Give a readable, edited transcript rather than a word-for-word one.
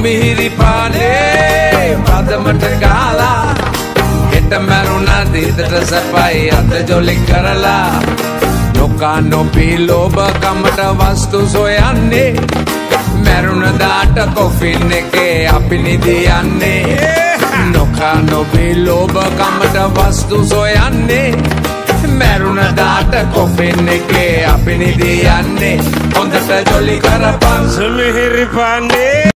සුමිහිරි පානේ පදමට ගාලා හෙට මැරුණා දීදට සැපයි අත ජොලි කරලා නොකා නොපී ලෝභකමට වස්තු සොයන්නේ මැරුණ දාට කොෆින් එකේ අපි නිදියන්නේ නොකා නොපී ලෝභකමට වස්තු සොයන්නේ මැරුණ දාට කොෆින් එකේ අපි නිදියන්නේ හොඳට ජොලි කරපන් සුමිහිරි පානේ